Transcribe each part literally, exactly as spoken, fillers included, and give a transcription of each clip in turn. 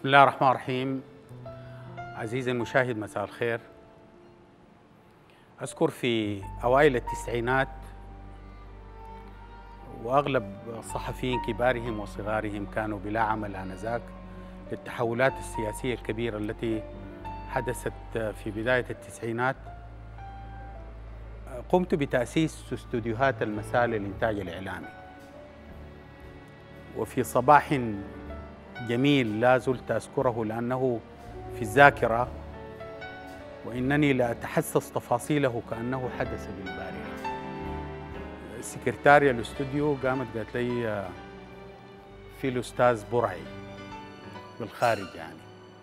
الله الرحمن الرحيم. عزيزي المشاهد، مساء الخير. أذكر في أوائل التسعينات وأغلب الصحفيين كبارهم وصغارهم كانوا بلا عمل آنذاك للتحولات السياسية الكبيرة التي حدثت في بداية التسعينات. قمت بتأسيس استوديوهات المساء للإنتاج الإعلامي، وفي صباح جميل لا زلت أذكره لأنه في الذاكرة، وإنني لا أتحسس تفاصيله كأنه حدث بالبارحة. سكرتاريا الاستوديو قامت قالت لي في الأستاذ برعي بالخارج، يعني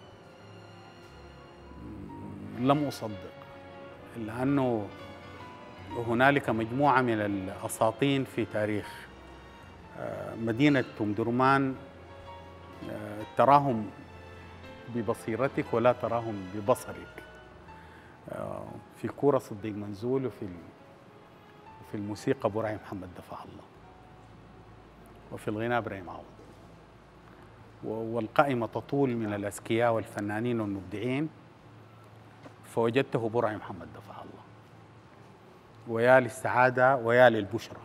لم أصدق، لأنه هنالك مجموعة من الأساطين في تاريخ مدينة أم درمان تراهم ببصيرتك ولا تراهم ببصرك، في كورة صديق منزول، وفي في الموسيقى برعي محمد دفع الله، وفي الغناء إبراهيم عوض، والقائمة تطول من الأذكياء والفنانين والمبدعين، فوجدته برعي محمد دفع الله. ويا للسعادة ويا للبشرى.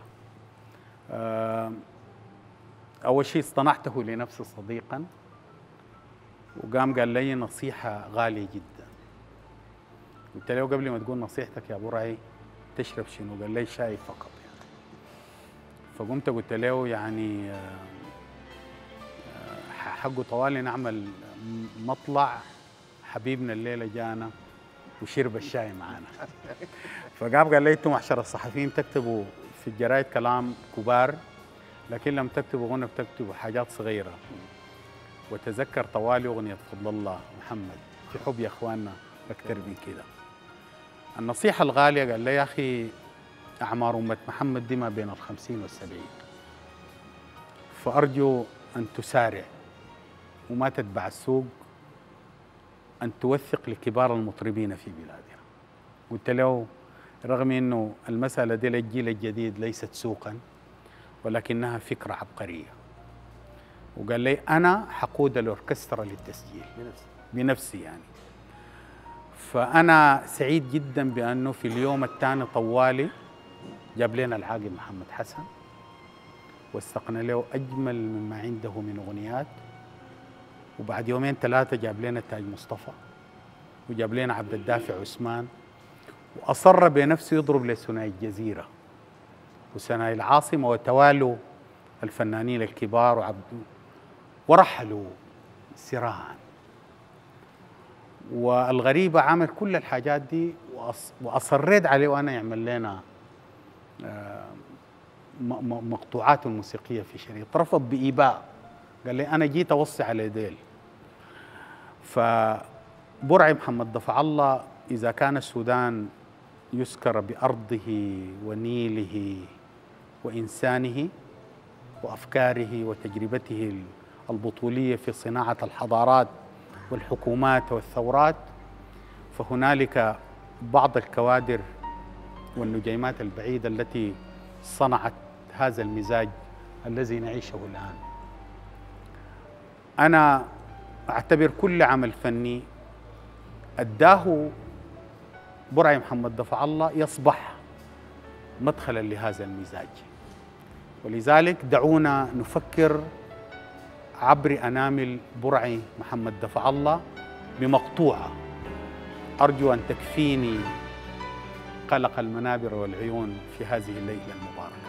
أول شيء اصطنعته لنفسي صديقا، وقام قال لي نصيحة غالية جدا. قلت له قبل ما تقول نصيحتك يا برعي تشرب شنو؟ قال لي شاي فقط يعني. فقمت قلت له يعني حقه طوالي نعمل مطلع حبيبنا الليلة جانا وشرب الشاي معانا. فقام قال لي انتم معشر الصحفيين تكتبوا في الجرايد كلام كبار، لكن لم تكتبوا غنى بتكتبوا حاجات صغيرة. وتذكر طوالي أغنية فضل الله محمد في حب يا إخواننا أكثر من كده. النصيحة الغالية قال لي يا أخي أعمار أمة محمد دي ما بين الخمسين والسبعين، فأرجو أن تسارع وما تتبع السوق، أن توثق لكبار المطربين في بلادنا. قلت له رغم أنه المسألة دي للجيل الجديد ليست سوقا، ولكنها فكرة عبقرية. وقال لي أنا حقود الأوركسترا للتسجيل بنفسي, بنفسي يعني. فأنا سعيد جدا بأنه في اليوم الثاني طوالي جاب لنا العاقل محمد حسن، وثقنا له أجمل مما عنده من أغنيات. وبعد يومين ثلاثة جاب لنا تاج مصطفى، وجاب لنا عبد الدافع عثمان، وأصر بنفسه يضرب لثنائي الجزيرة وثنائي العاصمة، وتوالوا الفنانين الكبار وعبد ورحلوا سراعا. والغريبة عمل كل الحاجات دي وأصريت عليه وأنا يعمل لنا مقطوعات موسيقية في شريط، رفض بإيباء، قال لي أنا جيت أوصي على ديل. فبرعي محمد دفع الله إذا كان السودان يذكر بأرضه ونيله وإنسانه وأفكاره وتجربته البطولية في صناعة الحضارات والحكومات والثورات، فهنالك بعض الكوادر والنجيمات البعيدة التي صنعت هذا المزاج الذي نعيشه الآن. أنا أعتبر كل عمل فني أداه برعي محمد دفع الله يصبح مدخلا لهذا المزاج، ولذلك دعونا نفكر عبر أنامل برعي محمد دفع الله بمقطوعة أرجو أن تكفيني قلق المنابر والعيون في هذه الليلة المباركة.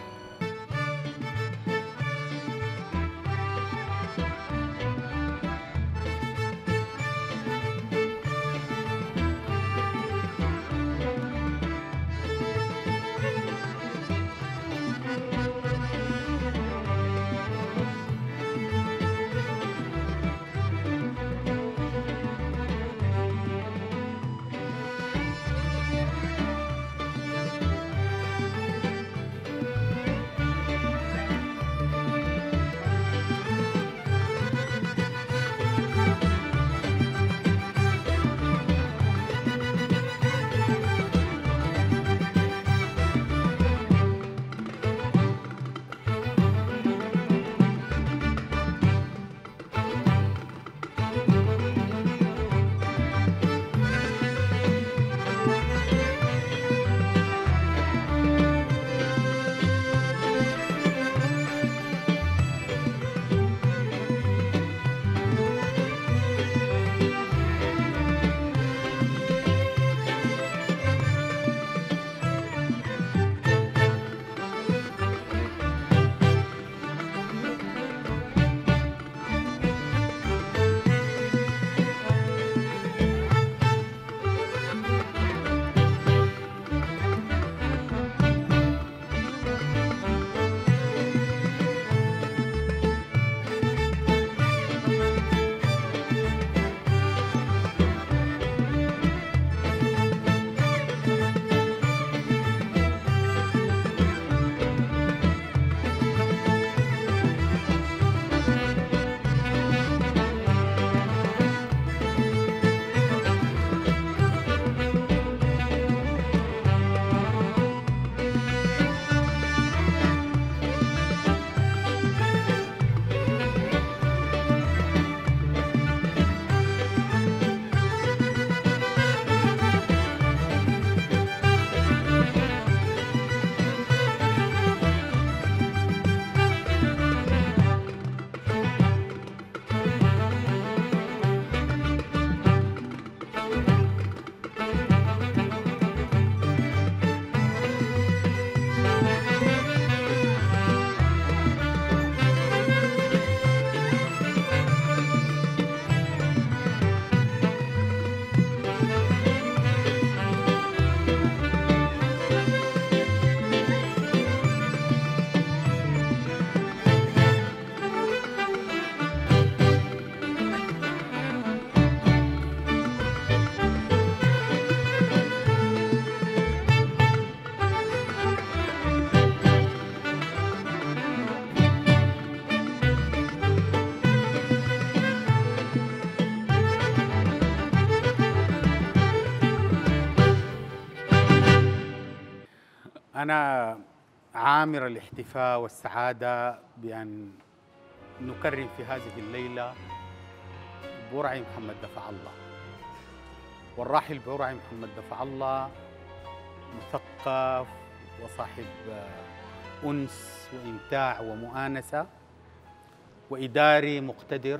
أنا عامر الاحتفاء والسعادة بأن نكرم في هذه الليلة برعي محمد دفع الله. والراحل برعي محمد دفع الله مثقف وصاحب أنس وإمتاع ومؤانسة وإداري مقتدر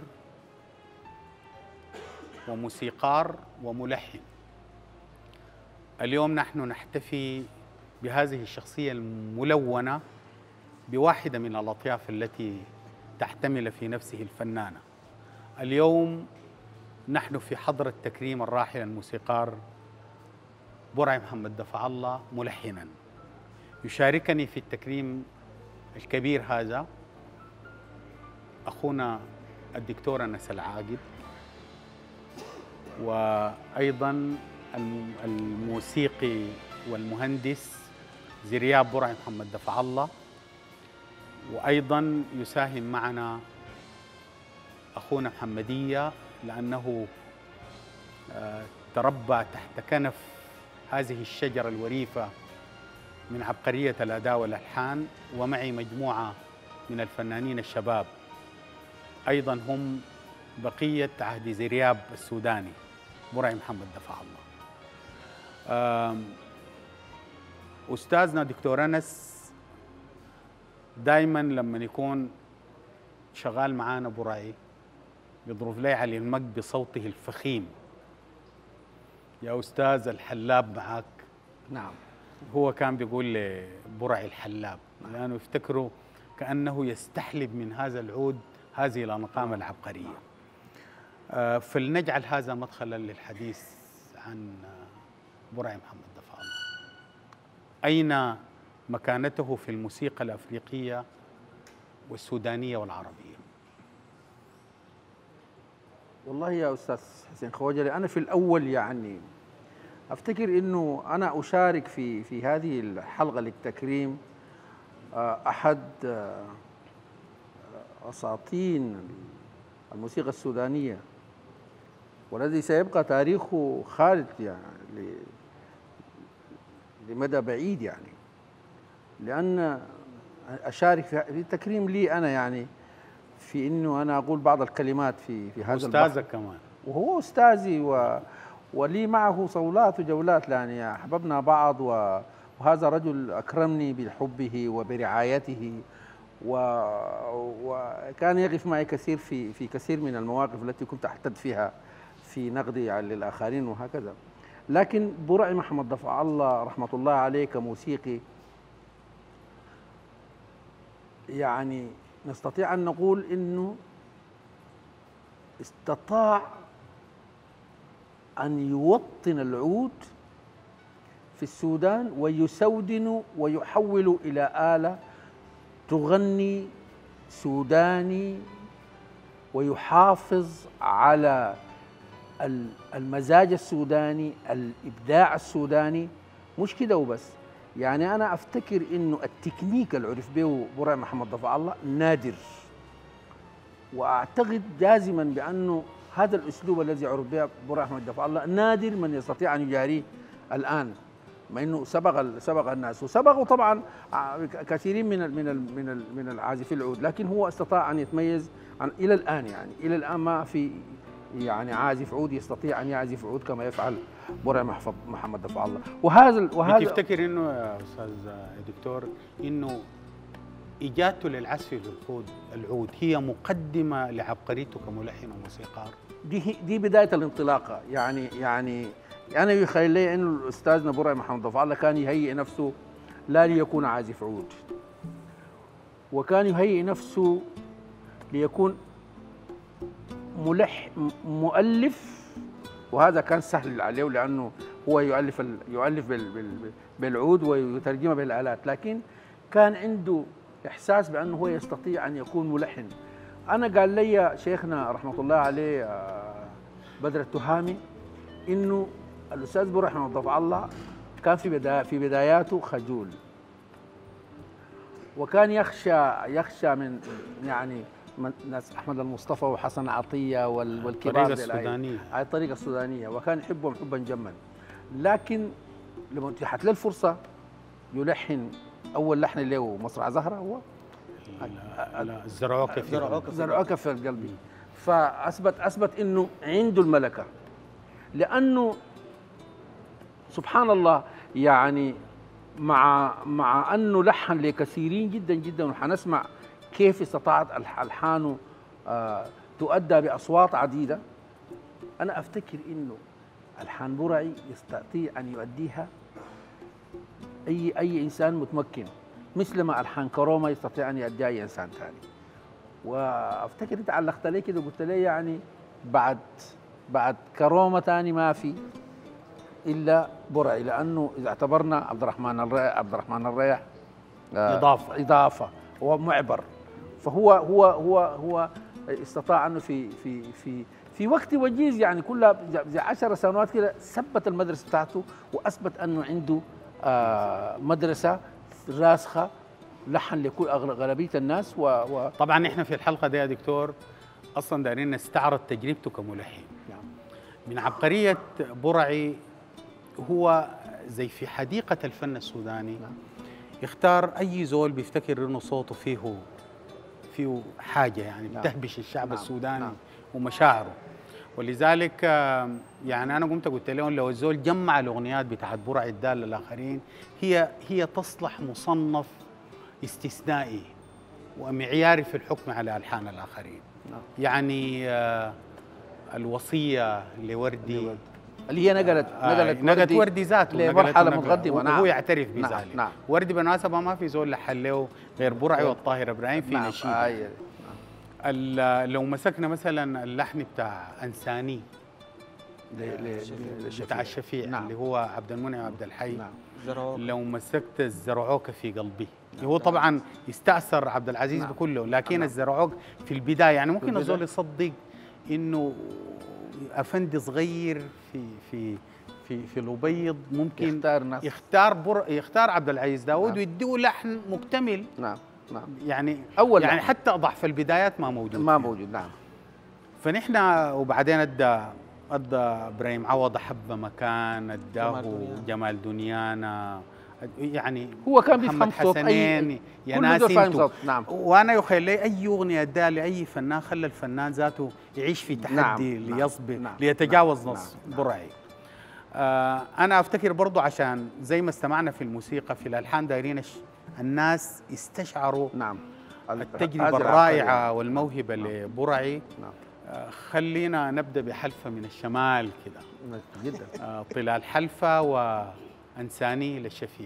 وموسيقار وملحن. اليوم نحن نحتفي بهذه الشخصية الملونة بواحدة من الأطياف التي تحتمل في نفسه الفنانة. اليوم نحن في حضرة تكريم الراحل الموسيقار برعي محمد دفع الله ملحنا. يشاركني في التكريم الكبير هذا أخونا الدكتور أنس العاقد، وأيضا الموسيقي والمهندس زرياب برعي محمد دفع الله، وأيضا يساهم معنا أخونا محمدية لأنه تربى تحت كنف هذه الشجرة الوريفة من عبقرية الأداء والألحان، ومعي مجموعة من الفنانين الشباب أيضا هم بقية عهد زرياب السوداني برعي محمد دفع الله. أستاذنا دكتور أنس دائما لما يكون شغال معانا برعي بيضرب لي على المق بصوته الفخيم: يا أستاذ الحلاب معاك. نعم. هو كان بيقول لي برعي الحلاب لأنه يفتكروا كأنه يستحلب من هذا العود هذه الأنقام العبقرية. آه فلنجعل هذا مدخلا للحديث عن برعي محمد دفع الله. أين مكانته في الموسيقى الأفريقية والسودانية والعربية؟ والله يا أستاذ حسين خوجلي، أنا في الأول يعني أفتكر أنه أنا أشارك في في هذه الحلقة للتكريم أحد أساطين الموسيقى السودانية، والذي سيبقى تاريخه خالد يعني لمدى بعيد، يعني لأن أشارك في التكريم لي أنا يعني في إنه أنا أقول بعض الكلمات في في هذا البحث. أستاذك كمان، وهو أستاذي و ولي معه صولات وجولات، يعني أحببنا بعض، و... وهذا رجل أكرمني بحبه وبرعايته، و... وكان يقف معي كثير في في كثير من المواقف التي كنت أحتد فيها في نقدي للآخرين وهكذا. لكن برعي محمد دفع الله رحمة الله عليه كموسيقي، يعني نستطيع أن نقول إنه استطاع أن يوطن العود في السودان ويسودن ويحول إلى آلة تغني سوداني، ويحافظ على المزاج السوداني، الإبداع السوداني. مش كده وبس، يعني أنا أفتكر إنه التكنيك اللي عرف به برعي محمد دفع الله نادر، وأعتقد جازما بأنه هذا الأسلوب الذي عرف به برعي محمد دفع الله نادر من يستطيع أن يجاريه الآن، مع إنه سبق سبق الناس وسبقوا طبعا كثيرين من ال من ال من ال من العازفين العود، لكن هو استطاع أن يتميز عن إلى الآن. يعني إلى الآن ما في يعني عازف عود يستطيع أن يعزف عود كما يفعل برعي محمد دفع الله. وهذا وهذا تفتكر إنه يا أستاذ دكتور إنه إجادته للعزف بالعود العود هي مقدمة لعبقريته كملحن وموسيقار؟ دي دي بداية الانطلاقة. يعني يعني أنا يخيل لي إنه أستاذنا برعي محمد دفع الله كان يهيئ نفسه لا ليكون عازف عود، وكان يهيئ نفسه ليكون ملح مؤلف، وهذا كان سهل عليه لأنه هو يؤلف يؤلف بالعود ويترجمه بالآلات، لكن كان عنده إحساس بأنه هو يستطيع أن يكون ملحن. أنا قال لي شيخنا رحمة الله عليه بدر التهامي إنه الأستاذ برعي محمد دفع الله كان في بداية في بداياته خجول، وكان يخشى يخشى من يعني ناس أحمد المصطفى وحسن عطية والكبار الطريقة السودانية على الطريقة السودانية، وكان يحبهم حبا جما. لكن لما اتيحت له الفرصة يلحن أول لحن له مصرع زهرة هو الزرعوكة في زرعوكة في القلب. فأثبت أثبت إنه عنده الملكة، لأنه سبحان الله يعني مع مع أنه لحن لكثيرين جدا جدا، وحنسمع كيف استطاعت ألحانه آه تؤدى بأصوات عديدة. أنا أفتكر إنه ألحان برعي يستطيع أن يؤديها أي أي إنسان متمكن، مثلما ألحان كرومة يستطيع أن يؤديها أي إنسان ثاني. وأفتكر أنت علقت لي كده قلت لي يعني بعد بعد كرومة ثاني ما في إلا برعي، لأنه إذا اعتبرنا عبد الرحمن الريح عبد الرحمن الريح آه إضافة إضافة ومعبر، فهو هو هو هو استطاع أنه في في في في وقت وجيز يعني كلها زي عشر سنوات كده ثبت المدرسة بتاعته، وأثبت أنه عنده آه مدرسة راسخة لحن لكل غالبية الناس. و, و طبعا احنا في الحلقة دي يا دكتور أصلا دارين نستعرض تجربته كملحن. نعم. من عبقرية برعي هو زي في حديقة الفن السوداني. نعم. يختار أي زول بيفتكر إنه صوته فيه فيه حاجة يعني نعم. بتهبش الشعب نعم. السوداني نعم. ومشاعره. ولذلك يعني أنا قمت قلت لهم لو الزول جمع الأغنيات بتاعت برعي الدال للآخرين هي هي تصلح مصنف استثنائي ومعياري في الحكم على ألحان الآخرين. نعم. يعني آه الوصية لوردي اللي هي نقلت نقلت آه نقلت وردي ذاته لمرحلة متقدمة. نعم. وهو يعترف بذلك. نعم. نعم. وردي بالمناسبة ما في زول لحن له غير برعي والطاهر إبراهيم في نعم. نشيد. آه. لو مسكنا مثلا اللحن بتاع أنساني بتاع الشفيع. نعم. اللي هو عبد المنعم عبد الحي. نعم. لو مسكت الزرعوك في قلبي. نعم. هو طبعا يستأثر عبد العزيز. نعم. بكله، لكن نعم. الزرعوك في البداية يعني ممكن الزول يصدق إنه أفندي صغير في في في في الأبيض ممكن يختار ناس. يختار بر يختار عبد العزيز داود. نعم. ويديه لحن مكتمل. نعم. نعم. يعني أول يعني لحن. حتى ضعف البدايات ما موجود ما موجود. نعم. فنحن وبعدين ادى ادى ابراهيم عوض حب مكان، اداه جمال دنيانا، يعني هو كان بيفهم صوت اي يا ناس انتو. نعم. وانا يخيل لي اي اغنيه اداها لاي فنان خلى الفنان ذاته يعيش في تحدي. نعم. ليصبر. نعم. ليتجاوز. نعم. نص. نعم. برعي. آه انا افتكر برضو عشان زي ما استمعنا في الموسيقى في الالحان دايرين الناس استشعروا. نعم. التجربه الرائعه والموهبه. نعم. لبرعي. نعم. آه خلينا نبدا بحلفه من الشمال كده جدا. آه طلال حلفه وانساني للشفيع.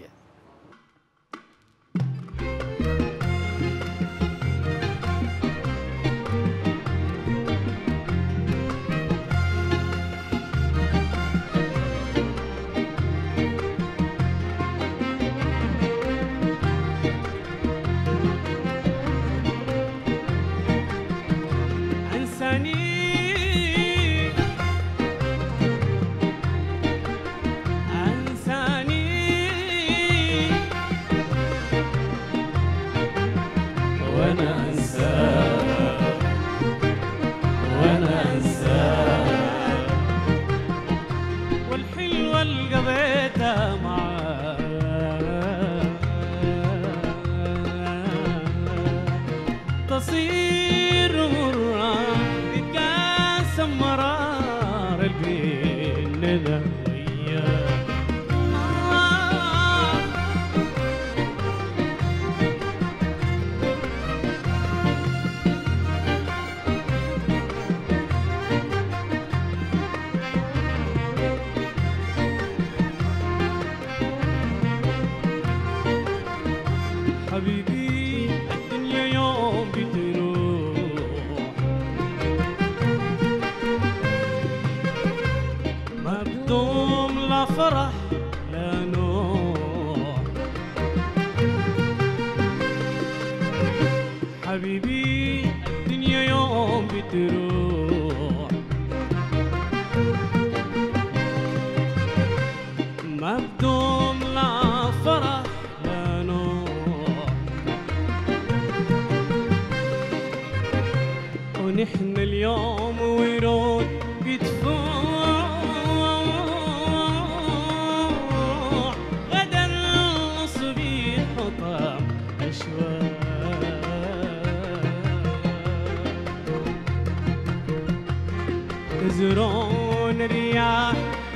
ونحن اليوم ورود بتفوح غدا الصبي يزرون الرياح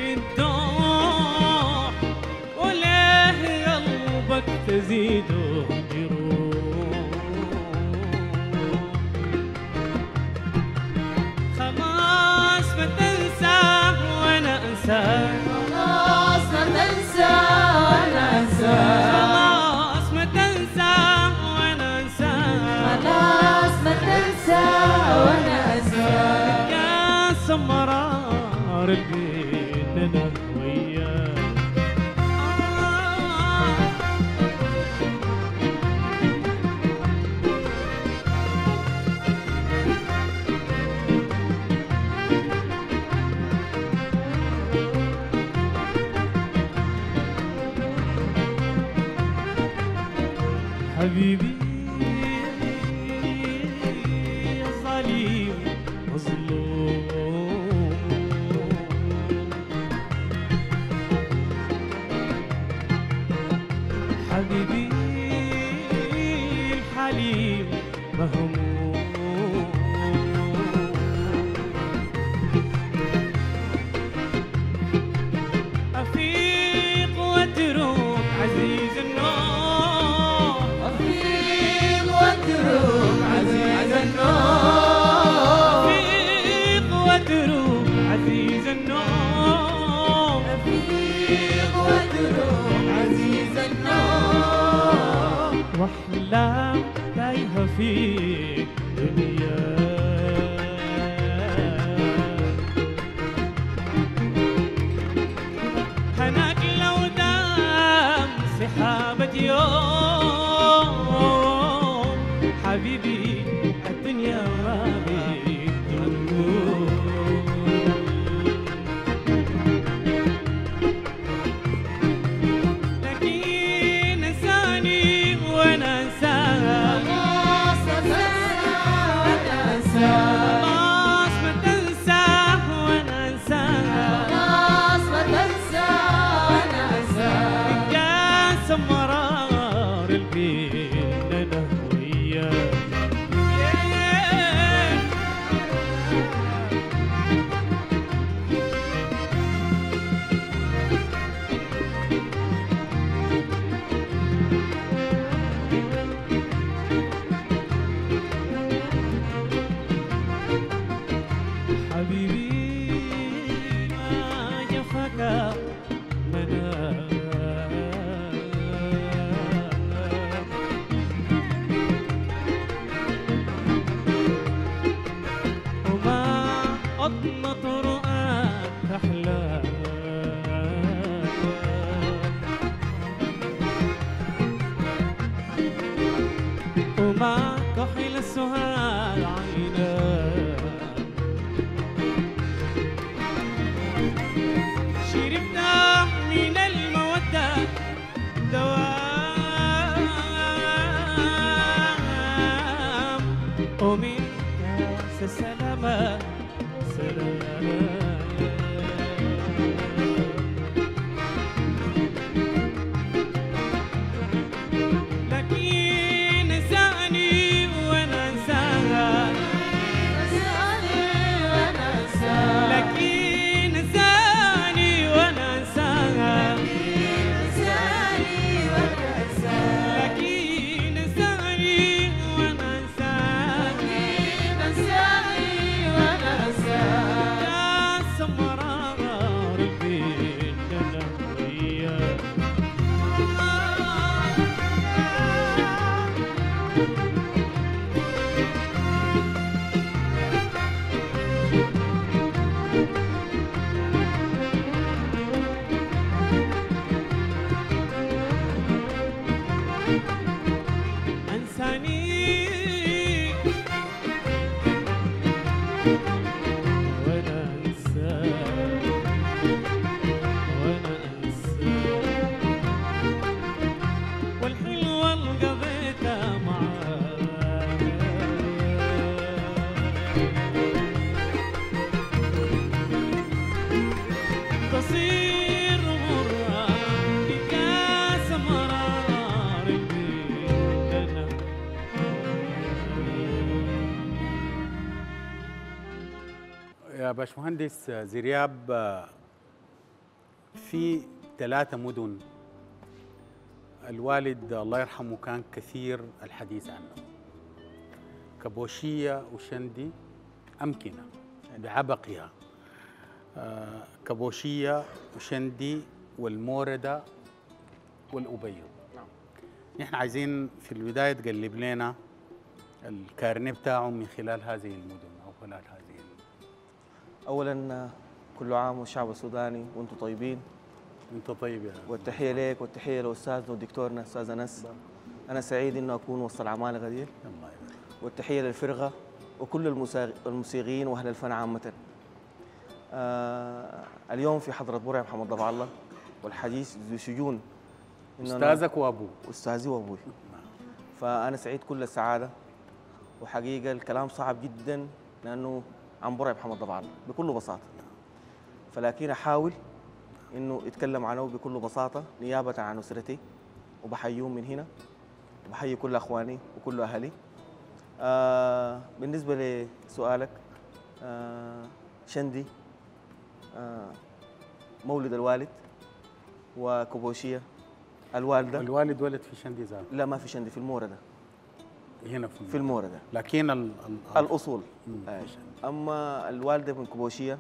بالدوح وليه قلبك تزيده جروح خلاص ما تنساه وانا انساك خلاص ما تنسى وانا انساك خلاص ما تنساه وانا انساك خلاص ما تنسى وانا انساك يا سمرار البين انا وياك حبيبي يا ظليم مظلوم حبيبي الحليم مهموم أفيق واترك عزيز النوم أفيق واترك عزيز النوم أفيق واترك عزيز النوم أفيق واترك عزيز النوم واحلام تايهة في دنيا هناك لو دام سحابة يوم حبيبي الدنيا ما بتدوم لكن انساني وانا انساك خلاص ما تنسى وانا انساك خلاص ما تنساه وانا انساك خلاص ما تنسى وانا انساك يا سمرار البين انا وياك حبيبي ما جفاك منام وما أضمت رؤاك أحلام وما كحل السهاد عيناك شربت من المودة دوام ومن كاس السلامة سلام لكن انساني وانا انساك انساني وانا انساك لكن انساني وانا انساك انساني وانا انساك لكن انساني وانا انساك انساني وانا انساك يا سمرار البين انا وياك انساني وانا انساك وانا انساك والحلوة اللي قضيتها معاك تصير مرة بكاس مرار البين انا يا باشمهندس زرياب، آه، في ثلاثة مدن الوالد الله يرحمه كان كثير الحديث عنه: كابوشية وشندي أمكنة بعبقها. آه، كابوشية وشندي والموردة والأبيض. نعم. نحن عايزين في البداية تقلب لنا الكارنيه بتاعه من خلال هذه المدن أو خلال هذه المدن. اولا كل عام والشعب السوداني وانتم طيبين، أنت طيب يا والتحيه لك والتحيه لاستاذنا ودكتورنا استاذ انس. انا سعيد انه اكون وسط العمالقه دي، الله يبارك. والتحيه للفرقه وكل الموسيق- الموسيقيين واهل الفن عامه. آه اليوم في حضره برع محمد ضبع الله، والحديث ذو شجون إنه أنا- أستاذك وأبوه. استاذي وابوي. فانا سعيد كل السعاده، وحقيقه الكلام صعب جدا لانه عن برع محمد ضبع الله بكل بساطه، فلكن احاول انه اتكلم عنه بكل بساطه نيابه عن اسرتي، وبحييهم من هنا، وبحيي كل اخواني وكل اهلي. آه بالنسبه لسؤالك، آه شندي آه مولد الوالد، وكبوشيه الوالده. الوالد ولد في شندي ذاته لا، ما في شندي، في المورده، هنا في, في المورده لكن ال ال الاصول. مم. آه. اما الوالده من كبوشيه،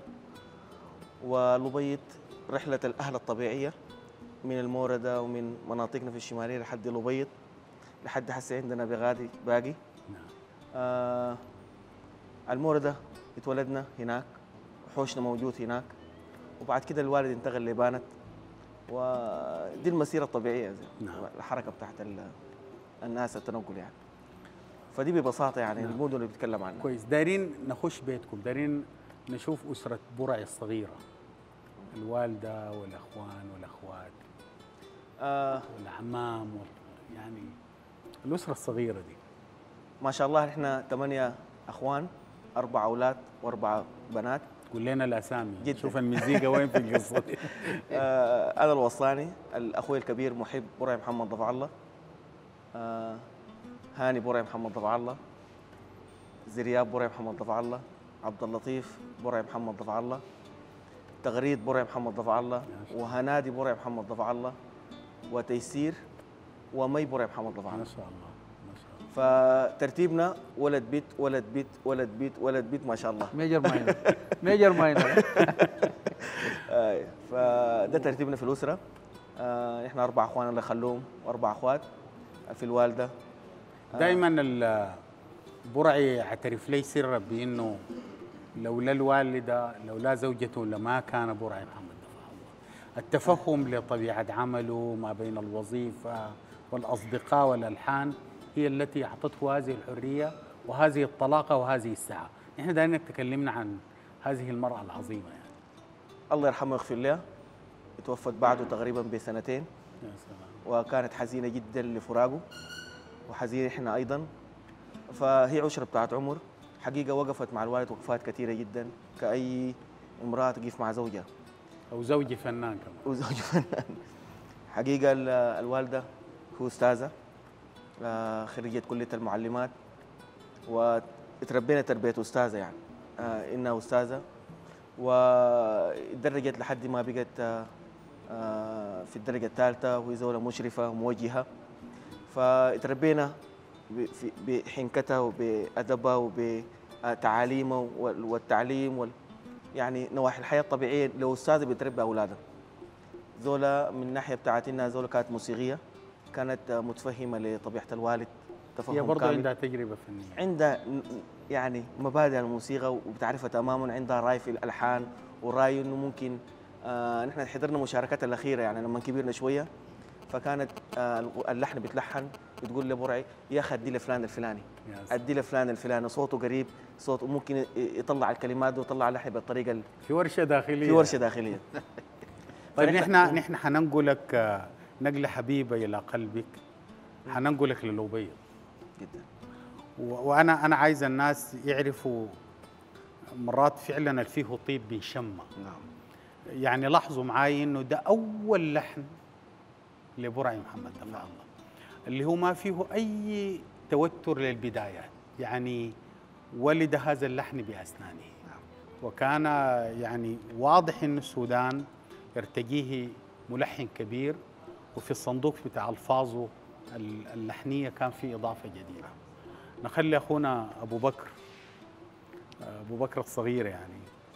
ولبيت رحله الاهل الطبيعيه من المورده ومن مناطقنا في الشماليه لحد لبيت، لحد هسه عندنا بغادي باقي. نعم. آه المورده اتولدنا هناك، حوشنا موجود هناك، وبعد كده الوالد انتقل لبانت، ودي المسيره الطبيعيه زي نعم. الحركه بتاعت ال- الناس التنقل يعني. فدي ببساطه يعني نعم. المدن اللي بتتكلم عنها. كويس. دايرين نخش بيتكم، دايرين نشوف أسرة برع الصغيرة، الوالدة والأخوان والأخوات آه والعمام وال... يعني الأسرة الصغيرة دي. ما شاء الله احنا ثمانية اخوان، اربع اولاد واربع بنات. قول لنا الأسامي، جداً. شوف المزيكا وين في القصة دي. آه انا الوصاني، الاخوي الكبير محب برع محمد ضبع الله، آه هاني برع محمد ضبع الله، زرياب برع محمد ضبع الله، عبد اللطيف برع محمد ضبع الله، تغريد برع محمد ضبع الله، وهنادي برع محمد ضبع الله، وتيسير ومي برع محمد ضبع ما الله. شاء الله ما شاء الله. فترتيبنا ولد بيت ولد بيت ولد بيت ولد بيت ما شاء الله. ميجر ماينر ميجر ماينر. آه، فده ترتيبنا في الاسره. آه، احنا اربع اخوان الله يخلوهم، واربع اخوات في الوالده. دائما البرع يعترف لي سرا بانه لولا الوالده لولا زوجته لما كان برع محمد ضبع الله. التفهم لطبيعه عمله ما بين الوظيفه والاصدقاء والالحان هي التي اعطته هذه الحريه وهذه الطلاقه وهذه السعه. نحن دائما تكلمنا عن هذه المراه العظيمه يعني. الله يرحمه ويغفر له، توفت بعده تقريبا بسنتين، يا سلام. وكانت حزينه جدا لفراقه، وحزين احنا ايضا. فهي عشره بتاعت عمر، حقيقه وقفت مع الوالد وقفات كثيره جدا كاي امراه تقف مع زوجها، او زوجي فنان كمان. وزوج فنان. حقيقه ال- الوالده هو استاذه، آه، خريجه كليه المعلمات، وتربينا تربيه استاذه يعني. آه، انها استاذه، ودرجت لحد ما بقت آه، آه، في الدرجه الثالثه، وهي زوله مشرفه وموجهه. فتربينا ب- في- بحنكتها وبادبها وبتعاليمها وال- والتعليم وال يعني نواحي الحياه الطبيعيه. لو استاذه بتربي اولادها، زوله من الناحيه بتاعت انها زوله كانت موسيقيه، كانت آه، متفهمه لطبيعه الوالد، تفهم هي برضه كامل. عندها تجربه فنيه. عندها ن- يعني مبادئ الموسيقى وبتعرفها تماما، عندها راي في الالحان وراي انه ممكن. آه نحن حضرنا مشاركاتها الاخيره يعني لما كبرنا شويه، فكانت آه اللحن بتلحن، بتقول لبرعي يا اخي ادي لفلان الفلاني، يا سلام. ادي لفلان الفلاني، صوته قريب، صوته ممكن ي- يطلع الكلمات ويطلع اللحن بالطريقه ال- في ورشه داخليه. في ورشه داخليه. طيب فنحن- نحن نحن حننقلك آه، نقله حبيبه الى قلبك، حننقلك للأبيض. جدا. و- وانا انا عايز الناس يعرفوا مرات فعلا الفيه طيب بيشمع. نعم. يعني لاحظوا معاي انه ده اول لحن لبرعي محمد ضبع الله، اللي هو ما فيه اي توتر للبدايات، يعني ولد هذا اللحن باسنانه. وكان يعني واضح أن السودان يرتجيه ملحن كبير، وفي الصندوق بتاع ألفاظه اللحنية كان في إضافة جديدة. نخلي أخونا أبو بكر أبو بكر الصغير يعني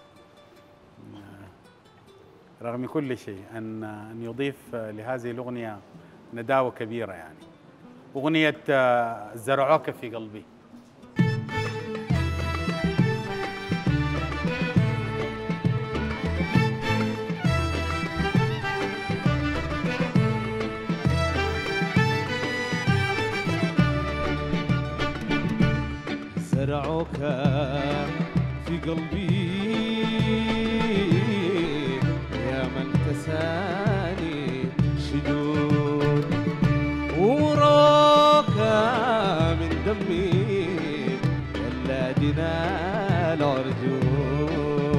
رغم كل شيء أن أن يضيف لهذه الأغنية نداوة كبيرة، يعني أغنية زرعوك في قلبي. زرعوك في قلبي يا من كساني شدود، وراك من دمي يلا دنا العرجون.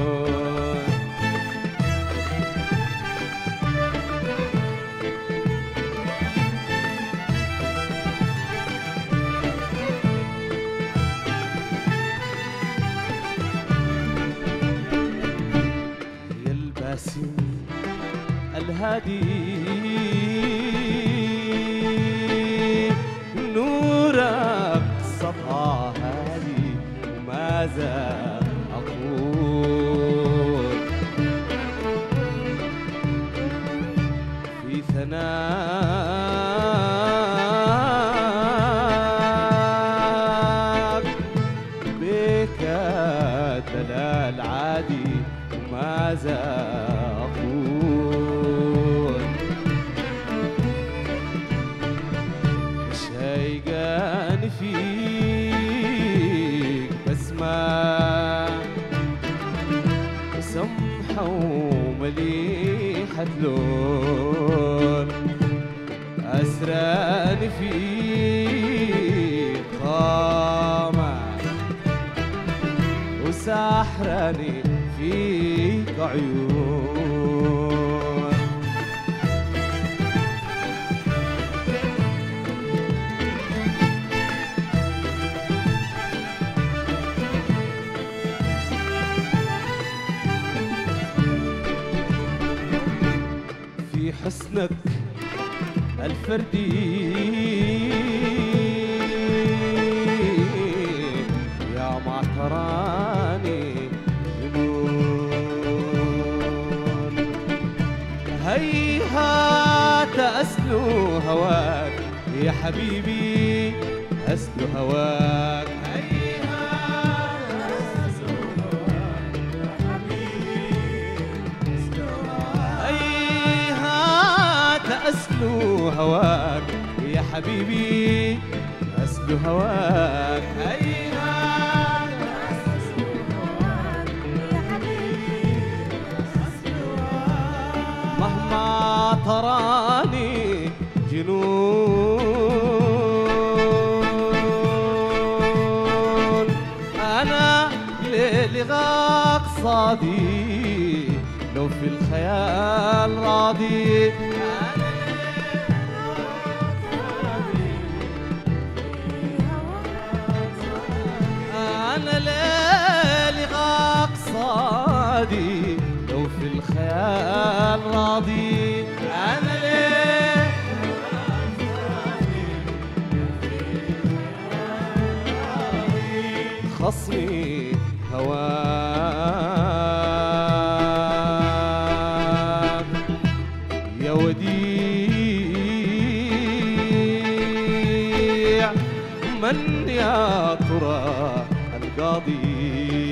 يا الباسم الهادي نورك سطع هادي، وماذا أقول في ثناك بك دلال عادي، وماذا أقول شيقان فيك بسمة سمحة ومليحة لون، أسران فيك قامة وسحراني فيك عيون. في حسنك الفردي يا معطراني جنون، هيهات أسلو هواك يا حبيبي أسلو هواك، هيهات أسلو هواك يا حبيبي أسلو هواك، هيهات أسلو هواك يا حبيبي أسلو هواك، هيهات أسلو هواك يا حبيبي أسلو هواك، مهما تراني جنون أنا للغاك صادي، لو في الخيال راضي أنا للغاك صادي، لو في الخيال راضي أنا خصمي هواك يا وديع، من يا ترى القاضي.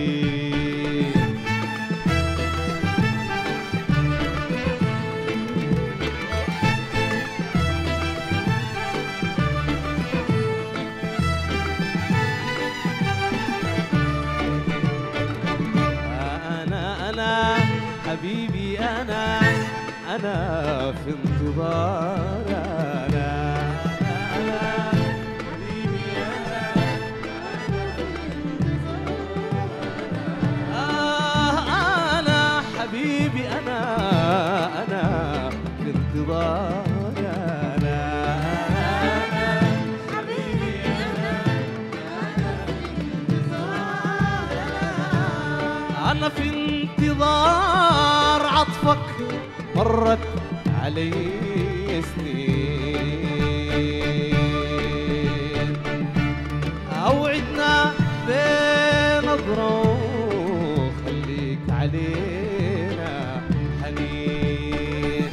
حبيبي أنا أنا في انتظار أنا أنا حبيبي أنا آه أنا حبيبي أنا أنا في انتظار أنا حبيبي أنا أنا في انتظار أنا في انتظار عطفك مرت علي سنين، أوعدنا بنظرة وخليك علينا حنين.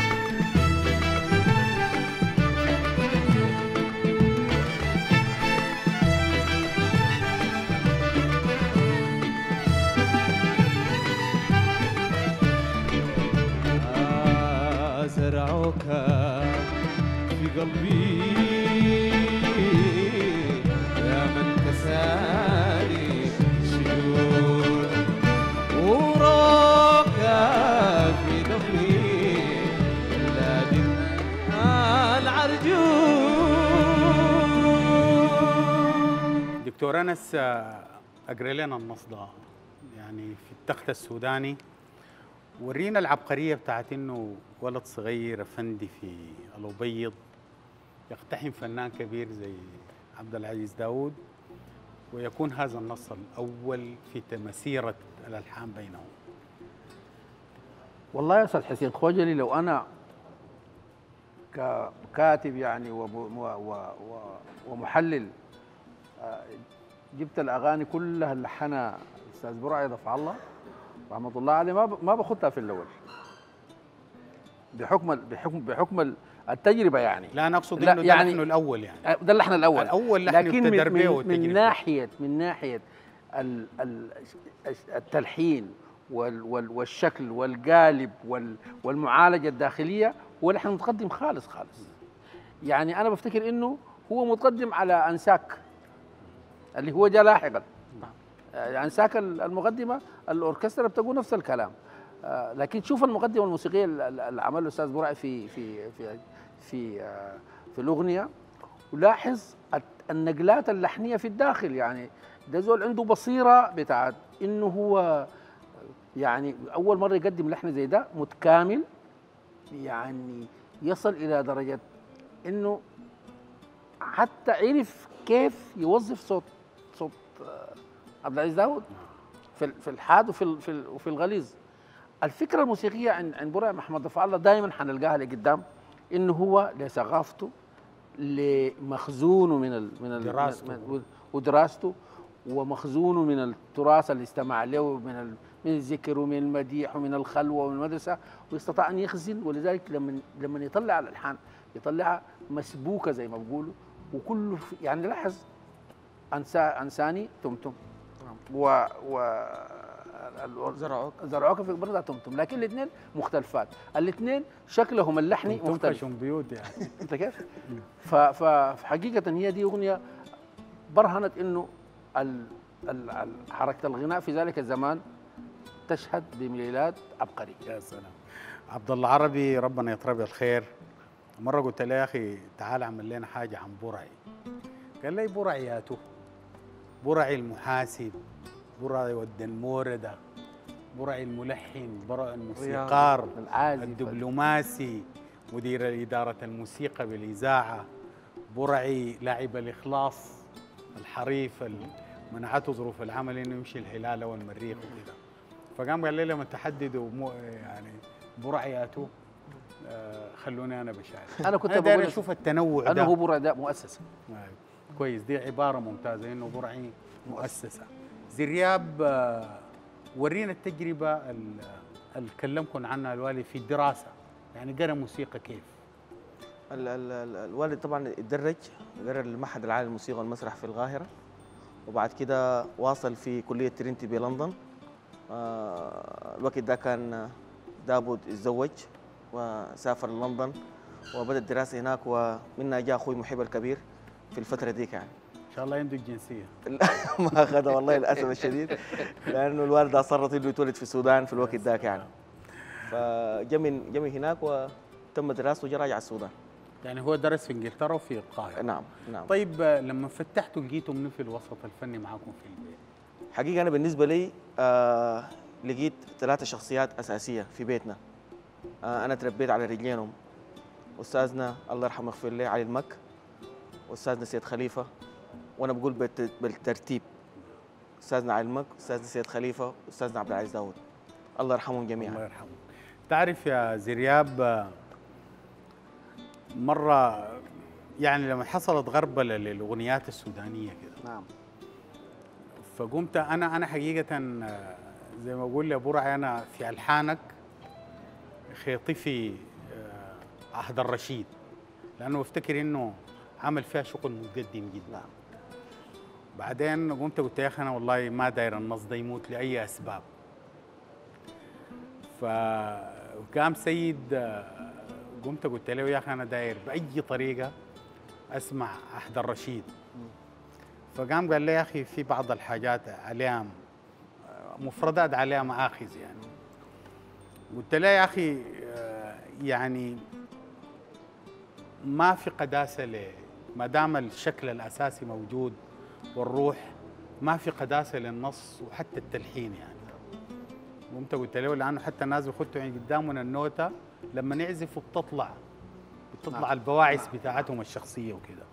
آه زرعوك في قلبي يا من كساني شجون، وراك في دمي لادم العرجون. دكتور انس، آه، اقرا لنا النص ده يعني في التخت السوداني، ورينا العبقريه بتاعت انه ولد صغير افندي في الابيض يقتحم فنان كبير زي عبد العزيز داوود، ويكون هذا النص الاول في مسيره الالحان بينهم. والله يا استاذ حسين خوجلي، لو انا ككاتب يعني وم- و- و- و- ومحلل آه، جبت الاغاني كلها اللي لحنها الاستاذ برعي ضفع الله رحمه الله عليه، ما ب- ما باخدها في الاول بحكم ال- بحكم بحكم ال- التجربه يعني. لا انا اقصد لا، انه ده يعني- لحنه الاول يعني. آه، ده اللحن الاول الأول لحن لكن من, ابتدر به من, والتجربة. من ناحيه من ناحيه ال ال التلحين وال وال والشكل والقالب وال والمعالجه الداخليه هو لحن متقدم خالص خالص. يعني انا بفتكر انه هو متقدم على انساك اللي هو جاء لاحقا. آه، انساك المقدمه الاوركسترا بتقول نفس الكلام. آه، لكن شوف المقدمه الموسيقيه اللي عملها الاستاذ برعي في في في في آه، في الاغنيه، ولاحظ النقلات اللحنيه في الداخل. يعني ده زول عنده بصيره بتاعت انه هو يعني اول مره يقدم لحن زي ده متكامل، يعني يصل الى درجه انه حتى عرف كيف يوظف صوت صوت آه، عبد العزيز داوود في في الحاد وفي ال- في ال- وفي الغليظ. الفكره الموسيقيه عند عند برعي محمد ضفع الله دائما حنلقاها لقدام، انه هو لثقافته لمخزونه من ال من ال دراسته. من ودراسته ومخزونه من التراث اللي استمع له من ال من الذكر ومن المديح ومن الخلوه ومن المدرسه، واستطاع ان يخزن. ولذلك لما لما يطلع الالحان يطلعها مسبوكه زي ما بيقولوا، وكله في- يعني لاحظ انسى انساني تمتم و و ال- زرعوك زرعوك في برضه تمتم، لكن الاثنين مختلفات، الاثنين شكلهم اللحني كنتم مختلف. فشم بيوت يعني. انت كيف؟ ف- ف- فحقيقه هي دي اغنيه برهنت انه ال- ال- ال- حركه الغناء في ذلك الزمان تشهد بميلاد عبقري. يا سلام. عبد الله عربي ربنا يطرب الخير، مره قلت له يا اخي تعال اعمل لنا حاجه عن برعي. قال لي برعياته، برعي المحاسب، برعي ود المورده، برعي الملحن، برعي الموسيقار، العازف، الدبلوماسي، مدير إدارة الموسيقى بالإذاعة، برعي لاعب الإخلاص الحريف اللي منعته ظروف العمل إنه يمشي الهلال والمريخ وكذا. فقام قال لي لما تحددوا مو يعني برعياته آه خلوني أنا بشاهد. انا كنت أنا بقول داير أشوف التنوع ده. انه هو برعي ده مؤسسه. آه، كويس، دي عبارة ممتازة إنه برعي مؤسسة. زرياب، آه، ورينا التجربة ال- اللي كلمكم عنها الوالد في الدراسة، يعني قرا موسيقى كيف؟ ال ال ال الوالد طبعا اتدرج، قرر المعهد العالي للموسيقى والمسرح في القاهرة، وبعد كده واصل في كلية ترينتي بلندن. آه الوقت ده كان داود اتزوج وسافر لندن وبدأ الدراسة هناك، ومنها جاء أخوي محب الكبير في الفترة ديك يعني. إن شاء الله عنده الجنسية. ما أخذها والله للأسف الشديد، لأنه الوالدة أصرت إنه يتولد في السودان في الوقت ذاك يعني. فجا من جا من هناك وتم دراسته وجا راجع السودان. يعني هو درس في انجلترا وفي القاهرة. نعم نعم. طيب، آه، لما فتحتوا لقيتوا منو في الوسط الفني معاكم في البيت؟ حقيقة أنا بالنسبة لي آه لقيت ثلاثة شخصيات أساسية في بيتنا. آه أنا تربيت على رجلينهم، أستاذنا الله يرحمه يغفر له علي المك، وأستاذنا سيد خليفة، وأنا بقول بالت- بالترتيب استاذنا علي المك، استاذنا سيد خليفه، استاذنا عبد العزيز داود، الله يرحمهم جميعا. الله يرحمه. تعرف يا زرياب، مره يعني لما حصلت غربله للاغنيات السودانيه كده، نعم، فقمت انا انا حقيقه زي ما بقول لابو رعي، انا في الحانك خيطي في عهد الرشيد، لانه بفتكر انه عمل فيها شغل متقدم جدا. نعم. بعدين قمت قلت يا اخي انا والله ما داير النص ده يموت لاي اسباب. فقام سيد، قمت قلت له يا اخي انا داير باي طريقه اسمع عهد الرشيد. فقام قال لي يا اخي في بعض الحاجات عليها مفردات، عليها مآخذ يعني. قلت له يا اخي يعني ما في قداسه ل ما دام الشكل الاساسي موجود والروح، ما في قداسه للنص وحتى التلحين يعني. قمت قلت له لانه حتى الناس بيخطوا يعني قدامنا النوته لما نعزف بتطلع بتطلع البواعث بتاعتهم الشخصيه وكده.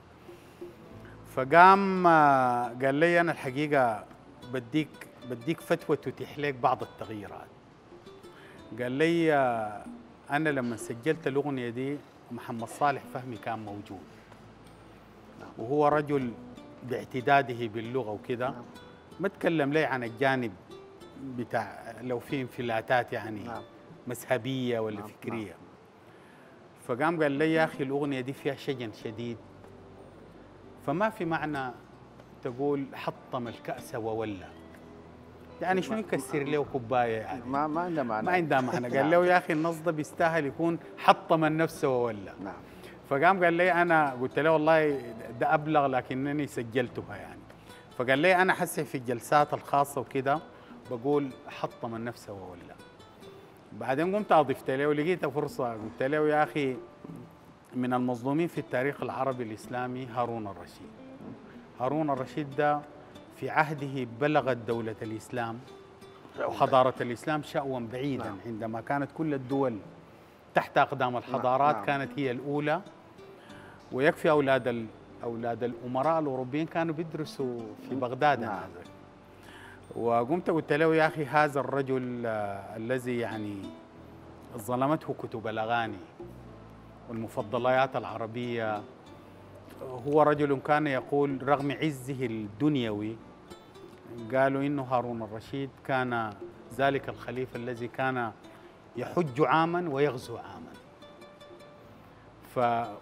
فقام قال لي انا الحقيقه بديك بديك فتوى تتيح لك بعض التغييرات. قال لي انا لما سجلت الاغنيه دي محمد صالح فهمي كان موجود، وهو رجل باعتداده باللغه وكده، ما تكلم لي عن الجانب بتاع لو في انفلاتات يعني مذهبيه ولا فكريه. فقام قال لي يا اخي الاغنيه دي فيها شجن شديد، فما في معنى تقول حطم الكأس وولى، يعني شنو يكسر له كوبايه يعني؟ ما ما عنده معنى، ما عنده معنى. قال له يا اخي النص ده بيستاهل يكون حطم النفس وولى. نعم. فقام قال لي انا قلت له والله ده ابلغ لكنني سجلتها يعني. فقال لي انا حسي في الجلسات الخاصه وكده بقول حطم النفس وولى. بعدين قمت اضفت له ولقيت فرصه، قلت له يا اخي من المظلومين في التاريخ العربي الاسلامي هارون الرشيد. هارون الرشيد ده في عهده بلغت دولة الإسلام وحضارة الإسلام شأوا بعيدا. نعم. عندما كانت كل الدول تحت أقدام الحضارات. نعم. كانت هي الأولى، ويكفي أولاد أولاد الأمراء الأوروبيين كانوا بيدرسوا في بغداد. نعم. وقمت قلت له يا أخي هذا الرجل آه الذي يعني ظلمته كتب الأغاني والمفضلات العربية، هو رجل كان يقول رغم عزه الدنيوي، قالوا إنه هارون الرشيد كان ذلك الخليفة الذي كان يحج عاما ويغزو عاما. ف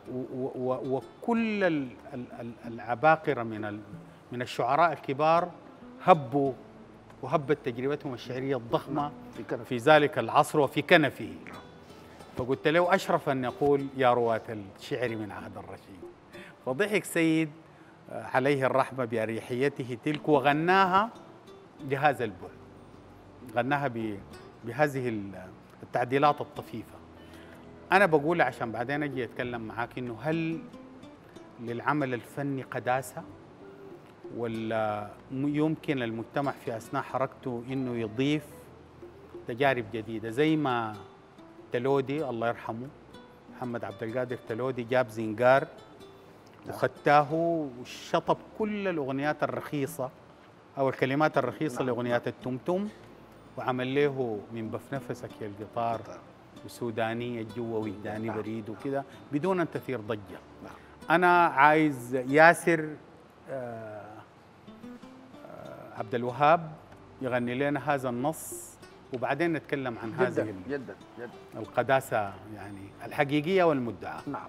وكل العباقرة من من الشعراء الكبار هبوا وهبت تجربتهم الشعرية الضخمة في ذلك العصر وفي كنفه. فقلت له أشرف أن يقول يا رواة الشعر من عهد الرشيد. فضحك سيد عليه الرحمة بأريحيته تلك وغناها بهذا البعد، غناها بهذه التعديلات الطفيفة. أنا بقول عشان بعدين أجي أتكلم معاك إنه هل للعمل الفني قداسة، ولا يمكن المجتمع في أثناء حركته إنه يضيف تجارب جديدة، زي ما تلودي الله يرحمه محمد عبد القادر تلودي جاب زنجار وختاه وشطب كل الأغنيات الرخيصة أو الكلمات الرخيصة لأغنيات التمتم وعمل له من بفنفسك يا القطار وسوداني الجو وجداني بريد وكذا بدون أن تثير ضجة. أنا عايز ياسر آه آه عبد الوهاب يغني لنا هذا النص وبعدين نتكلم عن جداً هذه جدا جدا القداسة يعني الحقيقية والمدعاة. نعم.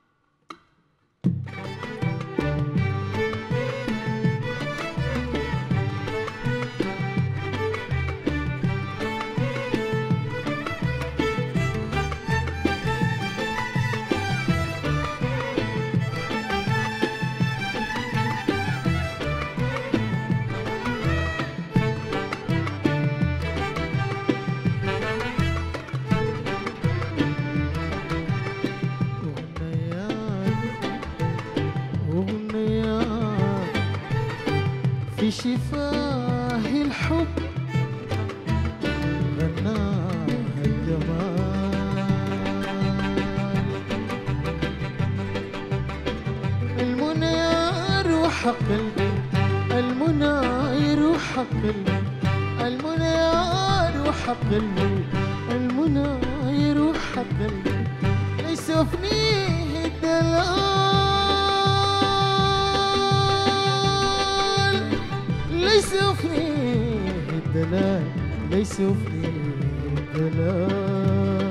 في شفاه الحب غناها الجمال، المنى يروح قلبي، المنى يروح يروح قلبي المنى يروح قلبي المنى يروح قلبي ليس يفنيه الدلال ليس يفنيه الدلال ليس يفنيه الدلال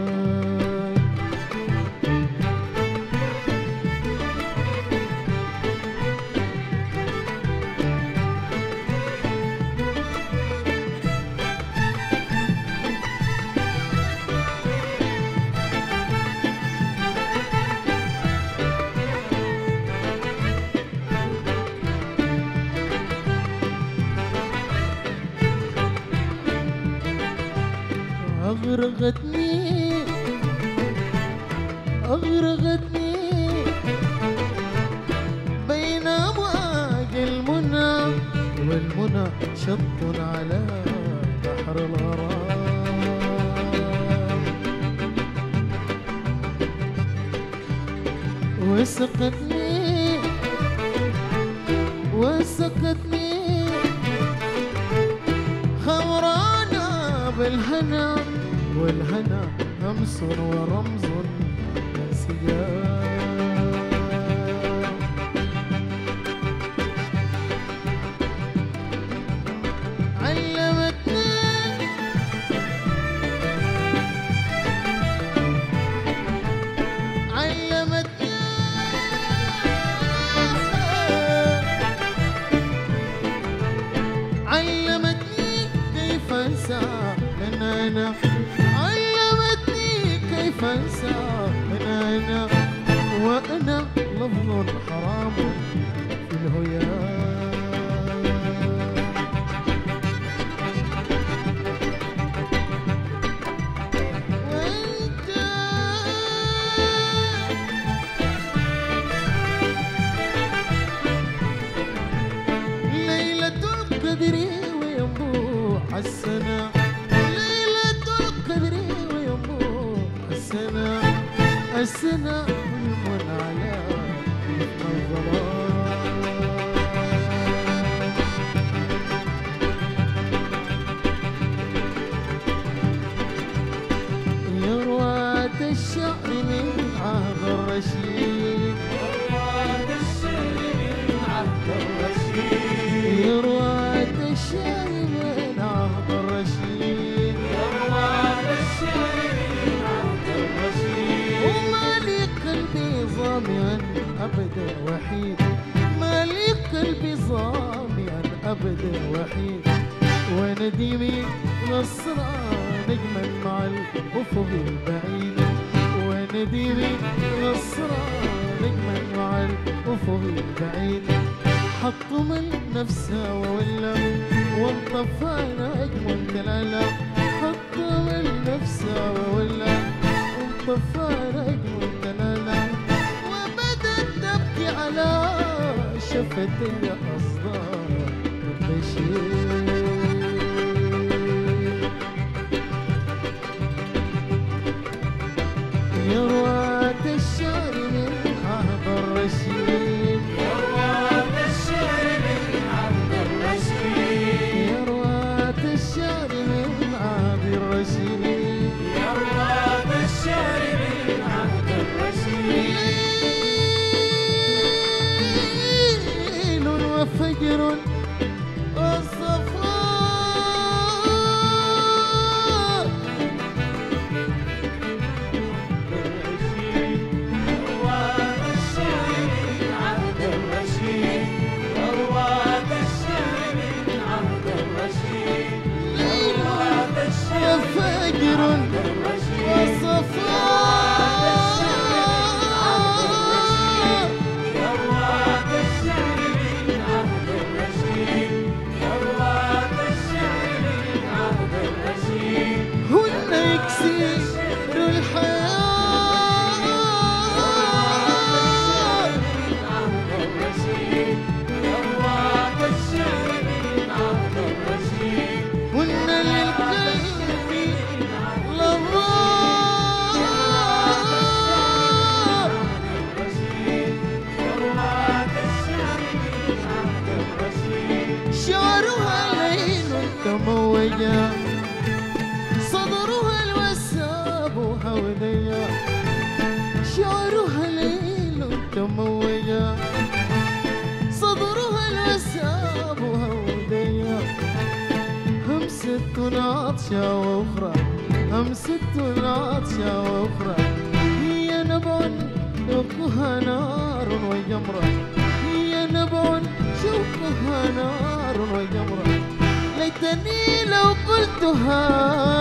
أغرقتني أغرقتني بين أمواج المنى والمنى شط على بحر الغرام وسقتني وسقتني خمرانا بالهنا والهنا همس ورمز انسيان علمتني علمتني علمتني كيف انسى من انا كيف انسى من انا وانا لفظ حرام في الهيام وانت ليلة القدر وينبوع السنة ليلة القدر السنة السنة والمن على الظلام يا رواة الشعر من عهد الرشيد يا رواة الشعر من عهد الرشيد ظامئا أبدا وحيد مالي قلبي ظامئا أبدا وحيد ونديمي نصران نجما مع الأفق البعيد ونديمي نصران نجما مع الأفق البعيد حطم النفس وولى وانطفى نجم دلالا حطم النفس وولى وانطفى نجم دلالا على شفتي أصدار البشير يا رواة الشعر من عهد الرشيد يا رواة الشعر من عهد الرشيد يا رواة الشعر من عهد الرشيد يا رواة الشعر من عهد الرشيد فجر الصفاء رواد الشعر من عهد الرشيد رواد الشعر من عهد الرشيد رواد الشعر فجر الصفاء شعرها تموجا صدرها الوساب وحوديا شعرها ليل تموجا صدرها الوساب وحوديا همسة عطشة وأخرى همسة عطشة وأخرى هي نبع شوقها نار وجمرة هي نبع شوقها نار وجمرة ليتني لو قلتها